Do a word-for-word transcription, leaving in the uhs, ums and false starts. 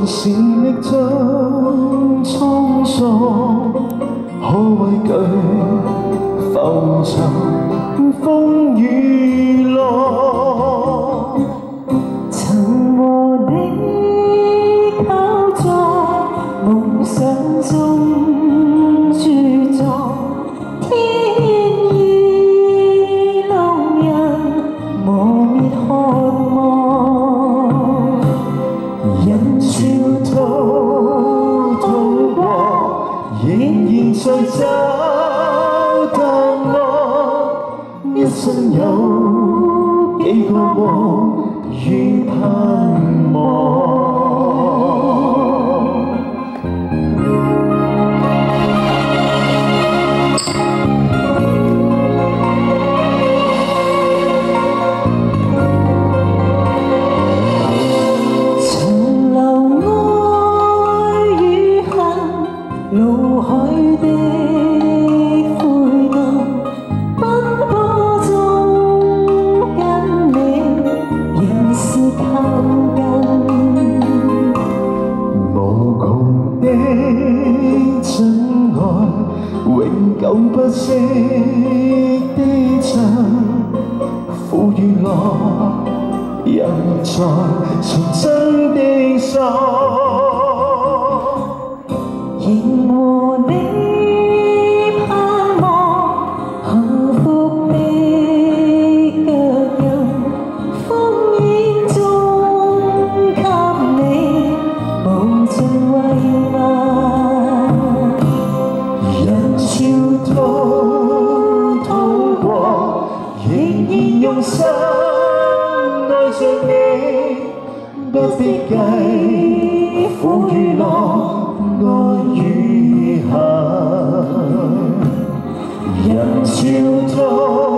縱是力將滄桑，可畏懼浮沉風雨浪。 曾和你靠在夢想中駐藏，天意弄人磨滅渴望。 人潮滔滔過，仍然在找答案。一生有幾個夢與盼望。 曾留愛與恨，腦海的灰暗，奔波中跟你仍是靠近。 無窮的真愛，永久不息的唱，苦與樂，人在純真的心。 仍和你盼望幸福的腳印，烽煙中給你無盡慰問。 人潮滔滔過，仍然用心愛着你，不必計苦與樂，愛與恨。人潮滔